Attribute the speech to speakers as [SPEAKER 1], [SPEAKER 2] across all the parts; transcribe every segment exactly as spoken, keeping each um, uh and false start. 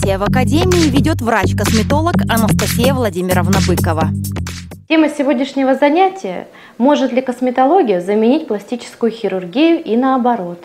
[SPEAKER 1] Занятия в академии ведет врач-косметолог Анастасия Владимировна Быкова.
[SPEAKER 2] Тема сегодняшнего занятия – может ли косметология заменить пластическую хирургию и наоборот?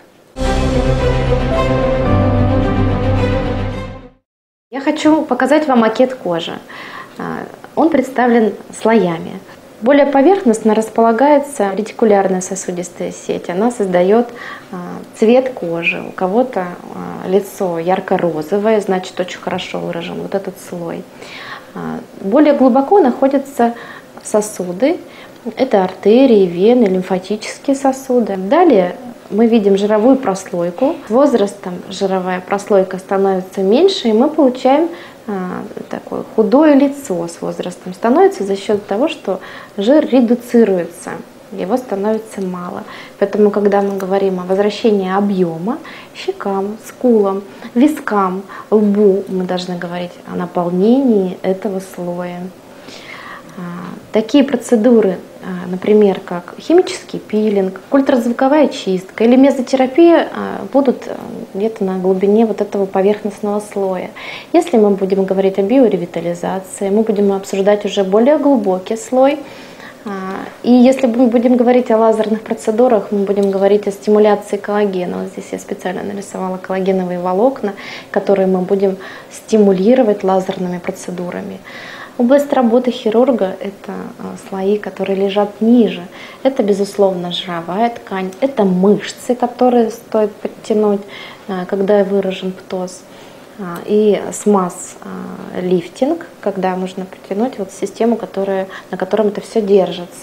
[SPEAKER 2] Я хочу показать вам макет кожи. Он представлен слоями. Более поверхностно располагается ретикулярная сосудистая сеть. Она создает цвет кожи. У кого-то лицо ярко-розовое, значит, очень хорошо выражен вот этот слой. Более глубоко находятся сосуды. Это артерии, вены, лимфатические сосуды. Далее мы видим жировую прослойку. С возрастом жировая прослойка становится меньше, и мы получаем а, такое худое лицо с возрастом. Становится за счет того, что жир редуцируется, его становится мало. Поэтому, когда мы говорим о возвращении объема, щекам, скулам, вискам, лбу, мы должны говорить о наполнении этого слоя. Такие процедуры, например, как химический пилинг, ультразвуковая чистка или мезотерапия, будут где-то на глубине вот этого поверхностного слоя. Если мы будем говорить о биоревитализации, мы будем обсуждать уже более глубокий слой. И если мы будем говорить о лазерных процедурах, мы будем говорить о стимуляции коллагена. Вот здесь я специально нарисовала коллагеновые волокна, которые мы будем стимулировать лазерными процедурами. Область работы хирурга – это слои, которые лежат ниже. Это, безусловно, жировая ткань, это мышцы, которые стоит подтянуть, когда выражен птоз. И смаз-лифтинг, когда нужно подтянуть вот систему, которая, на котором это все держится.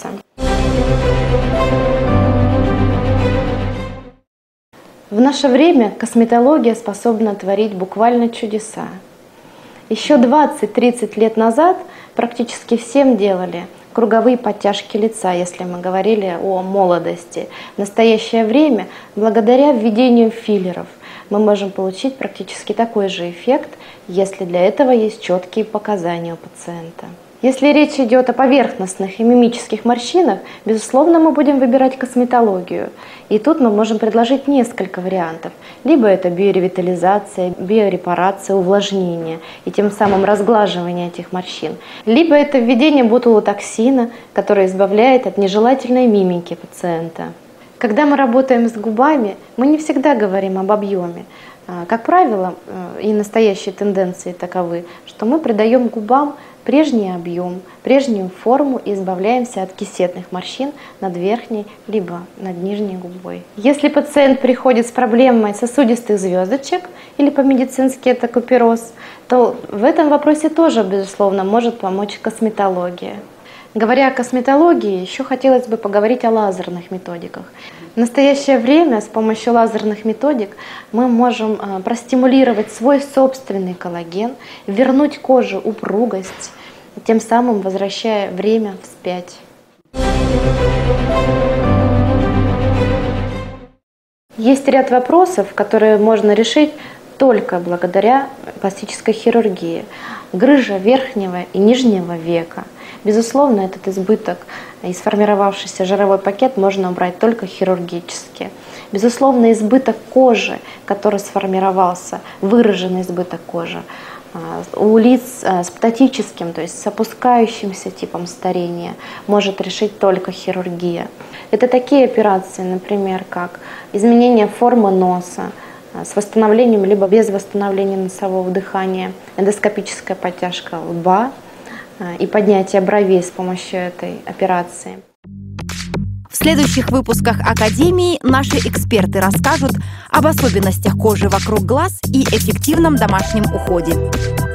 [SPEAKER 2] В наше время косметология способна творить буквально чудеса. Еще двадцать-тридцать лет назад практически всем делали круговые подтяжки лица, если мы говорили о молодости. В настоящее время, благодаря введению филлеров, мы можем получить практически такой же эффект, если для этого есть четкие показания у пациента. Если речь идет о поверхностных и мимических морщинах, безусловно, мы будем выбирать косметологию. И тут мы можем предложить несколько вариантов. Либо это биоревитализация, биорепарация, увлажнение и тем самым разглаживание этих морщин. Либо это введение ботулотоксина, которое избавляет от нежелательной мимики пациента. Когда мы работаем с губами, мы не всегда говорим об объеме. Как правило, и настоящие тенденции таковы, что мы придаем губам прежний объем, прежнюю форму и избавляемся от кисетных морщин над верхней либо над нижней губой. Если пациент приходит с проблемой сосудистых звездочек или по-медицински это купероз, то в этом вопросе тоже, безусловно, может помочь косметология. Говоря о косметологии, еще хотелось бы поговорить о лазерных методиках. В настоящее время с помощью лазерных методик мы можем простимулировать свой собственный коллаген, вернуть коже упругость, тем самым возвращая время вспять. Есть ряд вопросов, которые можно решить только благодаря пластической хирургии. Грыжа верхнего и нижнего века. Безусловно, этот избыток и сформировавшийся жировой пакет можно убрать только хирургически. Безусловно, избыток кожи, который сформировался, выраженный избыток кожи, у лиц с птотическим, то есть с опускающимся типом старения, может решить только хирургия. Это такие операции, например, как изменение формы носа, с восстановлением либо без восстановления носового дыхания, эндоскопическая подтяжка лба и поднятие бровей с помощью этой операции.
[SPEAKER 1] В следующих выпусках Академии наши эксперты расскажут об особенностях кожи вокруг глаз и эффективном домашнем уходе.